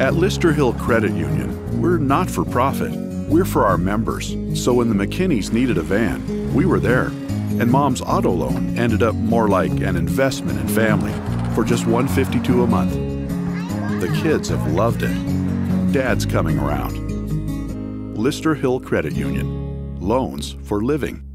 At Listerhill Credit Union, we're not for profit. We're for our members. So when the McKinneys needed a van, we were there. And Mom's auto loan ended up more like an investment in family for just $152 a month. The kids have loved it. Dad's coming around. Listerhill Credit Union. Loans for living.